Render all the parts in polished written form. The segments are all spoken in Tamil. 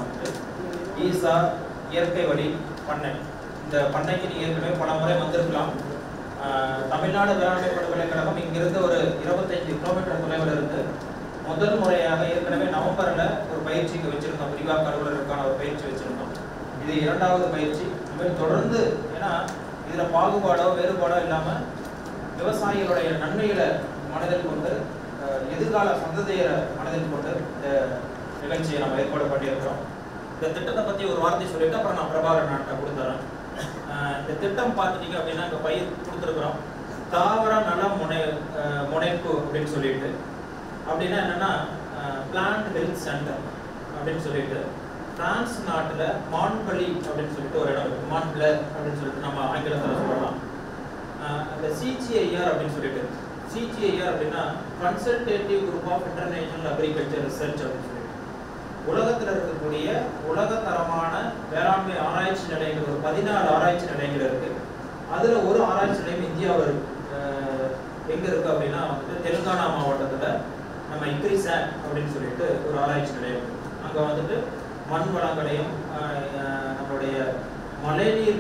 வந்துட்டு ஈசா இயற்கை வழி பண்ணை. இந்த பண்ணைக்கு நீங்கள் ஏற்கனவே பல முறை வந்திருக்கலாம். தமிழ்நாடு வேளாண்மை பல்கலைக்கழகம் இங்கிருந்து ஒரு 25 கிலோமீட்டர் தொலைவில் இருந்து முதல் முறையாக ஏற்கனவே நவம்பரில் ஒரு பயிற்சிக்கு வச்சுருந்தோம். விரிவாக்க அலுவலருக்கான ஒரு பயிற்சி வச்சுருந்தோம். இது 2வது பயிற்சி. இனிமேல் தொடர்ந்து, ஏன்னா இதில் பாகுபாடோ வேறுபாடோ இல்லாமல் விவசாயிகளுடைய நன்மைகளை மனதில் கொண்டு எதிர்கால சந்ததியை மனதில் கொண்டு இந்த நிகழ்ச்சியை நம்ம ஏற்பாடு பண்ணியிருக்கிறோம். இந்த திட்டத்தை பற்றி ஒரு வார்த்தை சொல்லிட்டு அப்புறம் நான் பிரபாகரன் நாட்டை கொடுத்துறேன். இந்த திட்டம் பார்த்துட்டீங்க அப்படின்னா இப்போ பயிர் கொடுத்துருக்குறோம். தாவர நல முனைப்பு அப்படின்னு சொல்லிட்டு, அப்படின்னா என்னன்னா பிளான்ட் ஹெல்த் சென்டர் அப்படின்னு சொல்லிட்டு பிரான்ஸ் நாட்டில் மான்பலி அப்படின்னு சொல்லிட்டு ஒரு இடம் இருக்குது. மான்பிளர் அப்படின்னு சொல்லிட்டு நம்ம ஆங்கிலத்தில் சொல்லலாம். அந்த சிஜிஐஆர் அப்படின்னு சொல்லிட்டு, சிஜிஐஆர் அப்படின்னா consultative group of international agriculture research அப்படின்னு சொல்லிட்டு உலகத்தில் இருக்கக்கூடிய உலகத்தரமான வேளாண்மை ஆராய்ச்சி நிலையங்கள் ஒரு 14 ஆராய்ச்சி நிலையங்கள் இருக்கு. அதில் ஒரு ஆராய்ச்சி நிலையம் இந்தியாவில் இருக்கு. எங்கே இருக்குது அப்படின்னா வந்துட்டு தெலுங்கானா மாவட்டத்தில் நம்ம இக்ரிசாட் அப்படின்னு சொல்லிட்டு ஒரு ஆராய்ச்சி நிலையம் இருக்குது. அங்கே வந்துட்டு மண் வளங்களையும் நம்மளுடைய மழைநீர்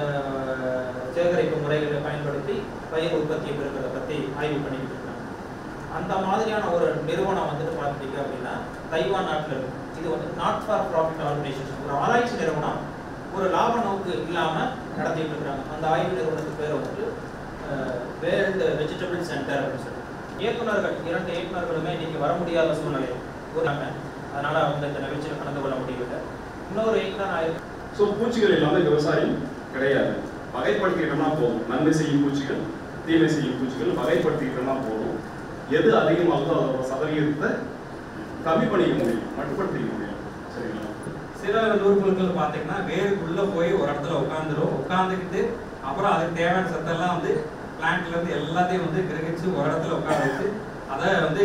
சேகரிப்பு முறைகளை பயன்படுத்தி பயிர் உற்பத்தியை பெறுகிறத பற்றி ஆய்வு பண்ணிக்கிட்டு இருக்காங்க. அந்த மாதிரியான ஒரு நிறுவனம் வந்துட்டு பார்த்துட்டீங்க அப்படின்னா தைவான் நாட்டில் இருக்கு. இது வந்து நாட் ஃபார் ப்ராஃபிட் ஆர்கனைசேஷன், ஒரு ஆராய்ச்சி நிறுவனம், ஒரு லாப நோக்கு இல்லாமல் நடத்திட்டு இருக்கிறாங்க. அந்த ஆய்வு நிறுவனத்துக்கு பேர் வந்துட்டு வேர்ல்டு வெஜிடபிள் சென்டர் அப்படின்னு சொல்லி. இயக்குநர்கள் 2 இயக்குநர்களுமே இன்னைக்கு வர முடியாத சூழ்நிலை கூறாங்க. அதனால அவங்க இந்த நிகழ்ச்சியில் கலந்து கொள்ள முடியவில்லை. இன்னொரு இயக்குனர் ஆயிருக்கு. ஸோ பூச்சிகள் இல்லாத விவசாயம் கிடையாது. வகைப்படுத்திக்கிட்டோம்னா போதும். நன்மை செய்யும் பூச்சிகள், தீமை செய்யும் பூச்சிகள் வகைப்படுத்திக்கிட்டோம்னா போதும். எது அதிகமாகுதோ அதோட சதவீதத்தை கம்மி பண்ணிக்க முடியும், மட்டுப்படுத்திக்க முடியும். சரிங்களா? சில நூற்புழுக்கள் பார்த்தீங்கன்னா வேருக்குள்ளே போய் ஒரு இடத்துல உட்காந்துக்கிட்டு அப்புறம் அதுக்கு தேவையான சத்தெல்லாம் வந்து பிளான்ட்ல இருந்து எல்லாத்தையும் வந்து கிரகிச்சு ஒரு இடத்துல உட்காந்து வச்சு அதை வந்து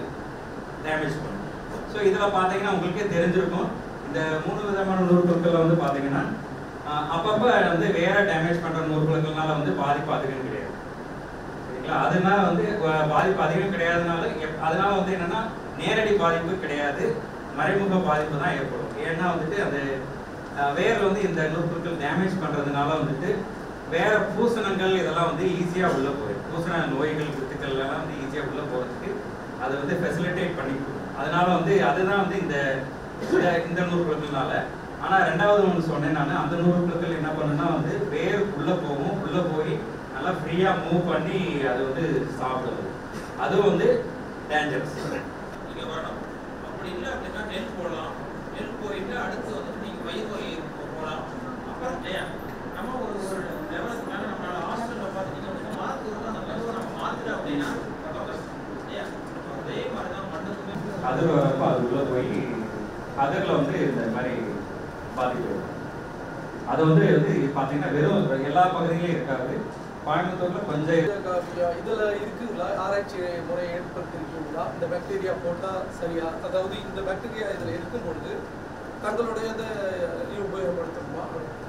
டேமேஜ் பண்ணும். ஸோ இதில் பார்த்தீங்கன்னா உங்களுக்கே தெரிஞ்சிருக்கும், இந்த 3 விதமான நூற்புழுக்கள் வந்து பார்த்தீங்கன்னா அப்பப்போ வந்து வேற டேமேஜ் பண்ணுற நூற்புழுக்கள்னால வந்து பாதிப்பு அதிகம் கிடையாது. சரிங்களா? அதனால வந்து பாதிப்பு அதிகம் கிடையாதுனால அதனால வந்து என்னன்னா நேரடி பாதிப்பு கிடையாது, மறைமுக பாதிப்பு தான் ஏற்படும். ஏன்னா வந்துட்டு அந்த வேரில் வந்து இந்த நூற்புழுக்கள் டேமேஜ் பண்ணுறதுனால வந்துட்டு வேற பூசணங்கள் இதெல்லாம் வந்து ஈஸியாக உள்ளே போயிடும். பூசண நோய்கள் வித்துக்கள் எல்லாம் வந்து ஈஸியாக உள்ளே போகிறதுக்கு அதை வந்து ஃபெசிலிட்டேட் பண்ணி கொடுக்கும். அதனால வந்து அதுதான் வந்து இந்த நூற்புழுக்கள்னால. ஆனால் 2வது ஒன்று சொன்னேன் நான், அந்த நூற்புழுக்கள் என்ன பண்ணுன்னா வந்து வேர் உள்ளே போகும், உள்ளே போய் நல்லா ஃப்ரீயாக மூவ் பண்ணி அது வந்து சாப்பிடுது. அதுவும் வந்து டேஞ்சரஸ். நீங்கள் வரணும். அப்படி இல்லை அப்படின்னா நெல் போடலாம். நெல் போயிட்டு அடுத்து வந்துட்டு நீங்கள் பயிர் வகை போகலாம். அப்புறம் நம்ம ஒரு லெவலுக்கு மேலே நம்மளால ஹாஸ்டலில் பார்த்துட்டீங்க அப்படின்னா மாற்றுறது அந்த லெவலை நம்ம மாற்றுறோம் அப்படின்னா அதே மாதிரி தான் மண்ணுக்குமே அது வரப்போ அது உள்ளே போய் அதில் வந்து இந்த மாதிரி பாதிப்பு. அது வந்து பார்த்தீங்கன்னா வெறும் எல்லா பகுதியிலையும் இருக்காது. கோயம்புத்தூரில் கொஞ்சம் இதில் இருக்குங்களா ஆராய்ச்சி முறை ஏற்படுத்திருக்கீங்களா? இந்த பாக்டீரியா போட்டால் சரியா, அதாவது இந்த பாக்டீரியா இதில் இருக்கும் பொழுது தங்களுடைய இதை உபயோகப்படுத்தணுமா?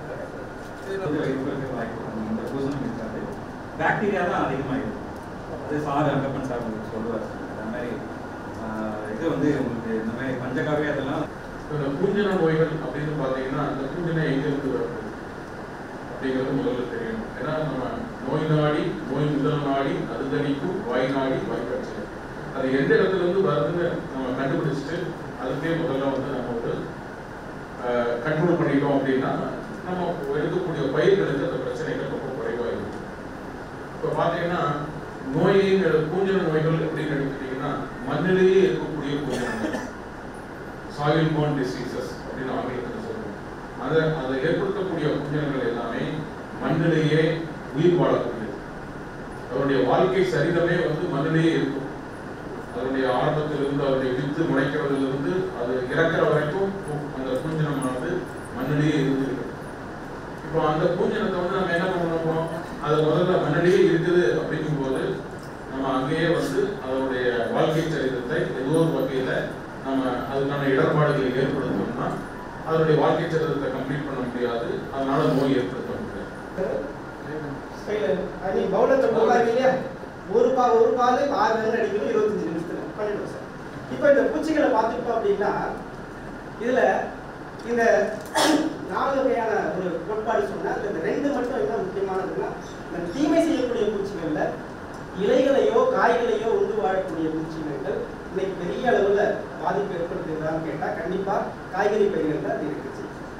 இந்த பூசணம் இருக்காது, பாக்டீரியா தான் அதிகமாகிடும். அது சார் அங்கப்பன் சார் உங்களுக்கு சொல்லுவார். அந்த மாதிரி இது வந்து உங்களுக்கு இந்த மாதிரி பஞ்சகாவே அதெல்லாம் இந்த பூஞ்சன நோய்கள் அப்படின்னு பார்த்தீங்கன்னா அந்த பூஞ்சனை எங்கிருந்து வருது அப்படிங்கிறது முதல்ல தெரியணும். ஏன்னா நம்ம நோய் நாடி, நோய் முதல் நாடி, அது தணிக்கும், வாய் நாடி, வாய்க்காட்சி, அது எந்த இடத்துல இருந்து வருதுன்னு நம்ம கண்டுபிடிச்சிட்டு அதுக்கே முதல்ல வந்து நம்ம வந்து கண்ட்ரோல் பண்ணிட்டோம் அப்படின்னா நம்ம எடுக்கக்கூடிய பயிர்களுக்கு அந்த பிரச்சனைகள் ரொம்ப குறைவாயிருக்கும். இப்போ பார்த்தீங்கன்னா பூஞ்சன நோய்கள் அப்படின்னு எடுத்துட்டீங்கன்னா மண்ணிலேயே இருக்கக்கூடிய பூஞ்சனங்கள், சாயில் போர்ன் டிசீசஸ் அப்படின்னு ஆங்கிலத்தில் சொல்லுவோம். அதை ஏற்படுத்தக்கூடிய பூஞ்சனங்கள் எல்லாமே மண்ணிலேயே உயிர் வாழக்கூடியது. அவருடைய வாழ்க்கை சரிதமே வந்து மண்ணிலேயே இருக்கும். அதனுடைய ஆரம்பத்திலிருந்து அவருடைய வித்து முளைக்கிறதுலேருந்து அது இறக்குற வரைக்கும் அந்த பூஞ்சனமானது மண்ணிலேயே இருந்துருக்கு. இப்போ அந்த பூஞ்சனத்தை வந்து நம்ம என்ன பண்ணுவோம், அது முதல்ல மண்ணிலேயே இருக்குது அப்படிங்கும்போது நம்ம அங்கேயே வந்து அதனுடைய வாழ்க்கை சரிதத்தை ஏதோ ஒரு வகையில் நம்ம அதுக்கான இடர்பாடுகளை ஏற்படுத்தணும்னா அதனுடைய வாழ்க்கை சரிதத்தை கம்ப்ளீட் பண்ண முடியாது, அதனால நோய் ஏற்படுத்த முடியாது. ஒரு பால் 6 ரன் அடிக்கணும் 25 நிமிஷத்துல பண்ணிடுவோம் சார். இப்போ இந்த பூச்சிகளை பார்த்துக்கிட்டோம் அப்படின்னா இதுல இந்த 4 வகையான ஒரு கோட்பாடு சொன்னால் இந்த 2 மட்டும் என்ன முக்கியமானதுன்னா, இந்த தீமை செய்யக்கூடிய பூச்சிகள்ல இலைகளையோ காய்களையோ உண்டு வாழக்கூடிய பூச்சிகள் இன்னைக்கு பெரிய அளவுல பாதிப்பு ஏற்படுத்துகிறான்னு கேட்டா கண்டிப்பா காய்கறி பயிர்கள் தான் இருக்குது.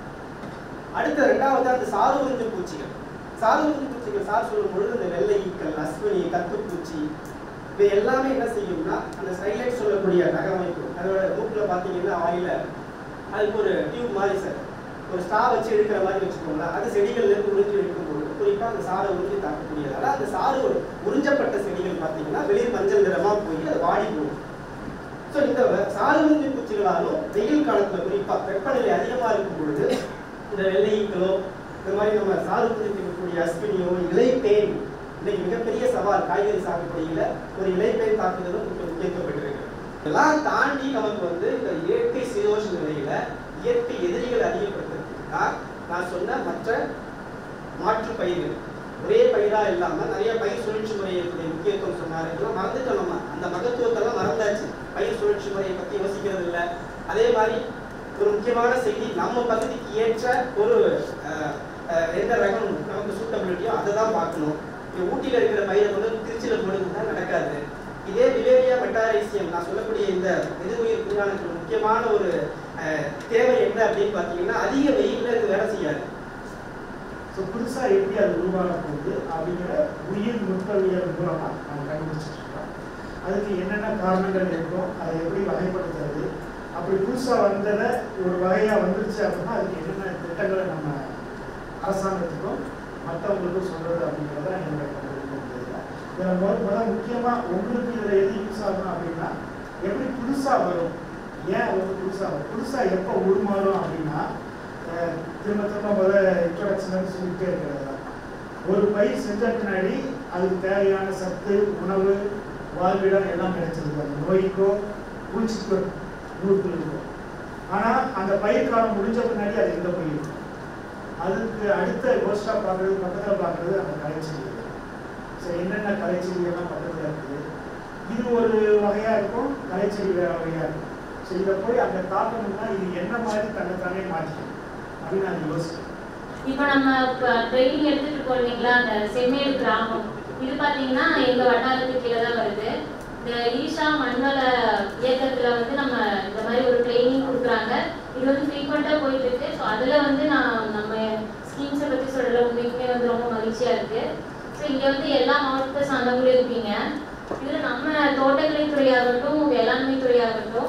அடுத்த 2வது அந்த சாறு உறிஞ்சும் பூச்சிகள். சாறு உறிஞ்சும் பூச்சிகள் சார் சொல்லும் பொழுது இந்த வெள்ளை ஈக்கள், அஸ்வினி, கத்துப்பூச்சி இது எல்லாமே என்ன செய்யும்னா அந்த ஸ்டைலைட் சொல்லக்கூடிய தகவமைப்பு, அதோட மூக்கில் பார்த்தீங்கன்னா ஆயில அதுக்கு ஒரு டியூப் மாதிரி சார் ஒரு ஸ்டா வச்சு எடுக்கிற மாதிரி வச்சுக்கோங்களேன். அது செடிகள்ல இருந்து உறிஞ்சி எடுக்கும்போது குறிப்பாக அந்த சாரை உறிஞ்சி தாக்கக்கூடியதால அந்த சாறு உறிஞ்சப்பட்ட செடிகள் பார்த்தீங்கன்னா வெளிர் மஞ்சள் நிறமா போய் அது வாடி போகும். ஸோ இந்த சாறு உறிஞ்சி பூச்சிகளாலும் வெயில் காலத்துல குறிப்பாக வெப்பநிலை அதிகமாக இருக்கும் பொழுது இந்த வெள்ளை ஈக்களோ இந்த மாதிரி நம்ம சாறு உறிஞ்சிக்கக்கூடிய அஸ்வினியோ, இலைப்பேன் இன்னைக்கு மிகப்பெரிய சவால் காய்கறி சாகுபடியில ஒரு இலைப்பேன் தாக்குதலும் முக்கியத்துவப்பட்டிருக்கு. இதெல்லாம் தாண்டி நமக்கு வந்து இந்த இயற்கை சீதோஷ நிலையில இயற்கை எதிரிகள் அதிகப்படுத்துறதுக்கு நான் சொன்ன மற்ற மாற்று பயிர்கள் ஒரே பயிரா இல்லாம நிறைய பயிர் சுழற்சி முறையுடைய முக்கியத்துவம் சொன்னாரு. இதெல்லாம் மறந்துட்டோம், நம்ம அந்த மகத்துவத்தெல்லாம் மறந்தாச்சு. பயிர் சுழற்சி முறையை பத்தி யோசிக்கிறது இல்லை. அதே மாதிரி ஒரு முக்கியமான செய்தி, நம்ம பகுதிக்கு ஏற்ற ஒரு எந்த ரகம் நமக்கு சூட்டபிலிட்டியோ அதை தான் பார்க்கணும். ஊட்டியில் இருக்கிற பயிரை வந்து திருச்சியில் போடுறது தான் நடக்காது. இதே விவேரியா மெட்டாரைசியம் நான் சொல்லக்கூடிய இந்த எதிர்உயிர் புரியானுக்கு முக்கியமான ஒரு தேவை என்ன அப்படின்னு பார்த்தீங்கன்னா அதிக வெயிலில் இது வேலை செய்யாது. ஸோ புதுசாக எப்படி அது உருவாக போகுது அப்படிங்கிற உயிர் நுட்பவியல் மூலமாக நம்ம கண்டுபிடிச்சிட்டு இருக்கோம். அதுக்கு என்னென்ன காரணங்கள் இருக்கும், அதை எப்படி வகைப்படுத்துறது, அப்படி புதுசாக வந்ததை ஒரு வகையாக வந்துருச்சு அப்படின்னா அதுக்கு என்னென்ன திட்டங்களை நம்ம அரசாங்கத்துக்கும் மற்றவங்களுக்கும் சொல்கிறது அப்படிங்கிறத என்னுடைய கண்டுபிடிக்க. இதில் முதல் முக்கியமாக உங்களுக்கு இதில் எது யூஸ் ஆகும் அப்படின்னா எப்படி புதுசாக வரும், ஏன் வந்து புதுசாக வரும், புதுசாக எப்போ உருமாறும் அப்படின்னா திரும்ப திரும்ப முதல்ல இன்ட்ரோடக்ஷன் சொல்லிகிட்டே இருக்கிறது தான். ஒரு பயிர் செஞ்ச பின்னாடி அதுக்கு தேவையான சத்து, உணவு, வாழ்விடம் எல்லாம் கிடைச்சிருக்கு. அந்த நோய்க்கோ பூச்சிக்கோ நூற்று இருக்கும். ஆனால் அந்த பயிர் காலம் முடிஞ்ச பின்னாடி அது எந்த பயிர் இருக்கும், அதுக்கு அடுத்த கோஸ்டாக பார்க்குறது பக்கத்தில் பார்க்குறது அந்த கலைச்செடி. சரி, என்னென்ன கலைச்செடிகள்லாம் பக்கத்தில் இருக்குது, இது ஒரு வகையாக இருக்கும், கலைச்செடி வேறு வகையாக இருக்கும். சரி, இதை போய் அங்கே தாக்கணும்னா இது என்ன மாதிரி தன்னைத்தானே மாற்றிக்கணும் அப்படின்னு நான் யோசிக்கிறேன். இப்போ நம்ம ட்ரைனிங் எடுத்துட்டு இருக்கோம் இல்லைங்களா, அந்த செம்மேடு கிராமம் இது பார்த்தீங்கன்னா எங்கள் வட்டாரத்துக்கு கீழே தான் வருது. இந்த ஈஷா மண்வள இயக்கத்தில் வந்து நம்ம இந்த மாதிரி ஒரு ட்ரைனிங் கொடுக்குறாங்க. இது வந்து ஃப்ரீக்வெண்ட்டாக போயிட்டு இருக்கு. ஸோ அதில் வந்து நம்ம ஸ்கீம்ஸை பற்றி சொல்கிற உங்களுக்குமே வந்து ரொம்ப மகிழ்ச்சியாக இருக்குது. ஸோ இங்கே வந்து எல்லா மாவட்டத்தை சார்ந்தவங்களும் இருப்பீங்க. இதில் நம்ம தோட்டக்கலை துறையாகட்டும், வேளாண்மை துறையாகட்டும்,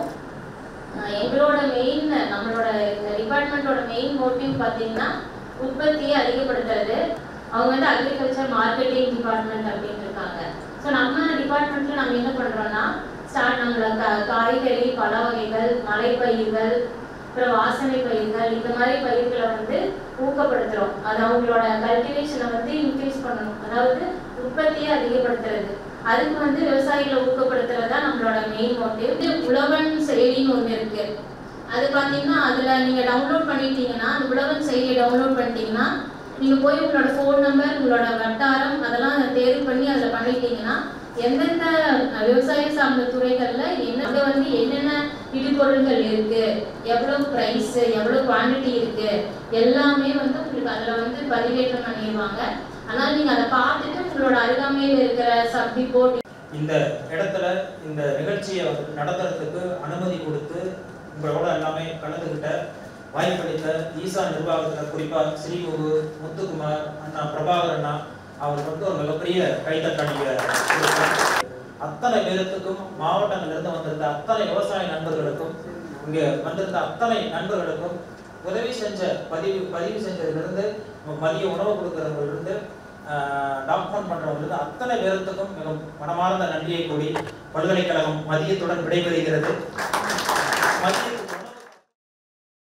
எங்களோட மெயின் நம்மளோட இந்த டிபார்ட்மெண்ட்டோட மெயின் மோட்டிவ் பார்த்தீங்கன்னா உற்பத்தியை அதிகப்படுத்துறது. அவங்க வந்து அக்ரிகல்ச்சர் மார்க்கெட்டிங் டிபார்ட்மெண்ட் அப்படின்னு இருக்காங்க. ஸோ நம்ம டிபார்ட்மெண்ட்டில் நம்ம என்ன பண்ணுறோன்னா நம்மளோட காய்கறி, பழ வகைகள், மலைப்பயிர்கள், அப்புறம் வாசனை பயிர்கள், இந்த மாதிரி பயிர்களை வந்து ஊக்கப்படுத்துகிறோம். அது அவங்களோட கல்டிவேஷனை வந்து இன்க்ரீஸ் பண்ணணும், அதாவது உற்பத்தியை அதிகப்படுத்துறது. அதுக்கு வந்து விவசாயிகளை ஊக்கப்படுத்துறது தான் நம்மளோட மெயின் மோட்டிவ். உழவன் செயலின்னு ஒன்று இருக்கு. அது பார்த்தீங்கன்னா அதில் நீங்கள் டவுன்லோட் பண்ணிட்டீங்கன்னா, அந்த உழவன் செயலியை டவுன்லோட் பண்ணிட்டீங்கன்னா நீங்கள் போய் உங்களோட ஃபோன் நம்பர், உங்களோட வட்டாரம் அதெல்லாம் தேர்வு பண்ணி அதில் பண்ணிட்டீங்கன்னா எந்தெந்த விவசாயம் சார்ந்த துறைகளில் அங்கே வந்து என்னென்ன இடுபொருள்கள் இருக்கு, எவ்வளோ ப்ரைஸு, எவ்வளோ குவான்டிட்டி இருக்கு, எல்லாமே வந்து உங்களுக்கு அதில் வந்து பதிவேற்றம் பண்ணிடுவாங்க. ஆனால் நீங்கள் அதை பார்த்துட்டு உங்களோட அருகாமையில் இருக்கிற சப் டிப்போர்ட் இந்த இடத்துல இந்த நிகழ்ச்சியை நடத்துறதுக்கு அனுமதி கொடுத்து உங்களோட எல்லாமே கலந்துக்கிட்ட வாய்ப்பளித்த ஈசா நிர்வாகத்தில் குறிப்பாக ஸ்ரீகுரு, முத்துக்குமார் அண்ணா, பிரபாகர் அண்ணா அவருக்கு வந்து ஒரு மிகப்பெரிய கைத்தட்டாடிய அத்தனை பேருத்துக்கும், மாவட்டங்களிலிருந்து வந்திருந்த அத்தனை விவசாய நண்பர்களுக்கும், இங்கே வந்திருந்த அத்தனை நண்பர்களுக்கும், உதவி செஞ்ச பதிவு செஞ்சதுலேருந்து மதிய உணவு கொடுக்கறவங்களிலிருந்து டாக்குமெண்ட் பண்ணுறவங்களுக்கு அத்தனை பேருத்துக்கும் மிக மனமார்ந்த நன்றியை கூறி பல்கலைக்கழகம் மதியத்துடன் விடைபெறுகிறது. மதிய